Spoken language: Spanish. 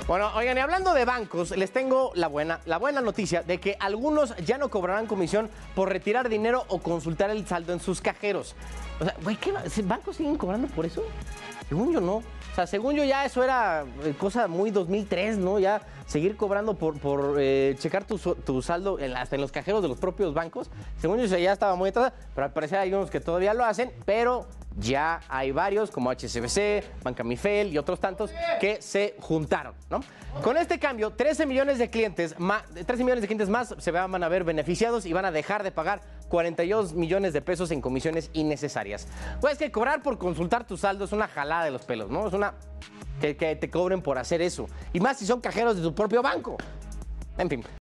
Bueno, oigan, y hablando de bancos, les tengo la buena noticia de que algunos ya no cobrarán comisión por retirar dinero o consultar el saldo en sus cajeros. O sea, güey, ¿qué? ¿Bancos siguen cobrando por eso? Según yo, no. O sea, según yo ya eso era cosa muy 2003, ¿no? Ya seguir cobrando por checar tu saldo hasta en los cajeros de los propios bancos. Según yo eso ya estaba muy atrás, pero al parecer hay unos que todavía lo hacen, pero ya hay varios como HSBC, Banca Mifel y otros tantos que se juntaron, ¿no? Con este cambio, 13 millones de clientes más se van a ver beneficiados y van a dejar de pagar 42 millones de pesos en comisiones innecesarias. Pues que cobrar por consultar tu saldo es una jalada de los pelos, ¿no? Es una que te cobren por hacer eso. Y más si son cajeros de tu propio banco. En fin.